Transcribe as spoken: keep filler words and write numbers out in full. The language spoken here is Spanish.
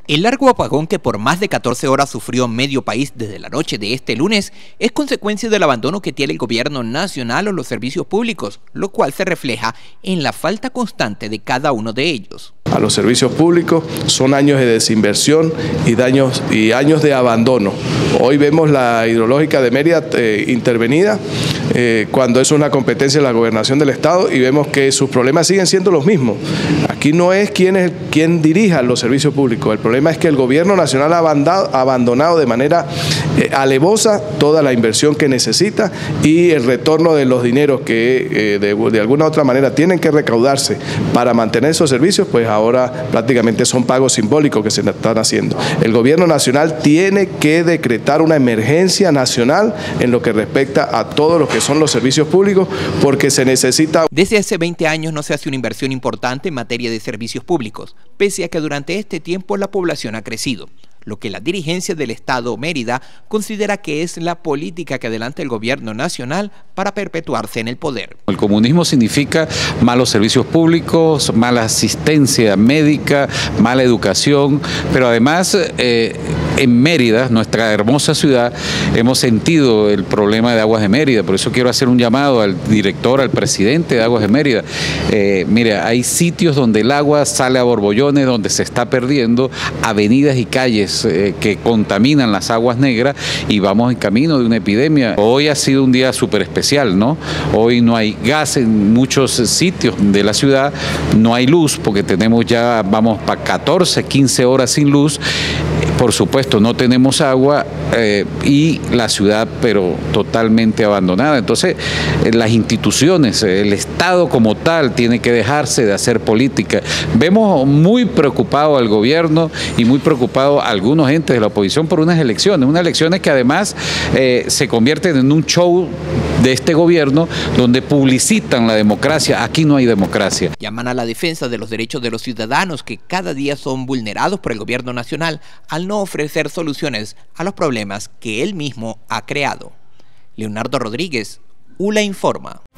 El largo apagón que por más de catorce horas sufrió medio país desde la noche de este lunes es consecuencia del abandono que tiene el gobierno nacional o los servicios públicos, lo cual se refleja en la falta constante de cada uno de ellos. A los servicios públicos son años de desinversión y, daños, y años de abandono. Hoy vemos la hidrológica de Mérida eh, intervenida eh, cuando es una competencia de la gobernación del Estado y vemos que sus problemas siguen siendo los mismos. Aquí no es quién, es, quién dirija los servicios públicos, el problema es que el gobierno nacional ha abandonado, abandonado de manera eh, alevosa toda la inversión que necesita y el retorno de los dineros que eh, de, de alguna u otra manera tienen que recaudarse para mantener esos servicios, pues ahora prácticamente son pagos simbólicos que se están haciendo. El gobierno nacional tiene que decretar una emergencia nacional en lo que respecta a todo lo que son los servicios públicos porque se necesita. Desde hace veinte años no se hace una inversión importante en materia de servicios públicos, pese a que durante este tiempo la población ha crecido, lo que la dirigencia del Estado Mérida considera que es la política que adelanta el gobierno nacional para perpetuarse en el poder. El comunismo significa malos servicios públicos, mala asistencia médica, mala educación, pero además eh, en Mérida, nuestra hermosa ciudad, hemos sentido el problema de Aguas de Mérida, por eso quiero hacer un llamado al director, al presidente de Aguas de Mérida. Eh, mira, hay sitios donde el agua sale a borbollones, donde se está perdiendo avenidas y calles Eh, que contaminan las aguas negras y vamos en camino de una epidemia. Hoy ha sido un día súper especial, ¿no? Hoy no hay gas en muchos sitios de la ciudad, no hay luz porque tenemos ya, vamos para catorce, quince horas sin luz. Por supuesto, no tenemos agua eh, y la ciudad, pero totalmente abandonada. Entonces, eh, las instituciones, eh, el Estado como tal, tiene que dejarse de hacer política. Vemos muy preocupado al gobierno y muy preocupado a algunos entes de la oposición por unas elecciones, unas elecciones que además eh, se convierten en un show de este gobierno donde publicitan la democracia. Aquí no hay democracia. Llaman a la defensa de los derechos de los ciudadanos que cada día son vulnerados por el gobierno nacional al no ofrecer soluciones a los problemas que él mismo ha creado. Leonardo Rodríguez, U L A Informa.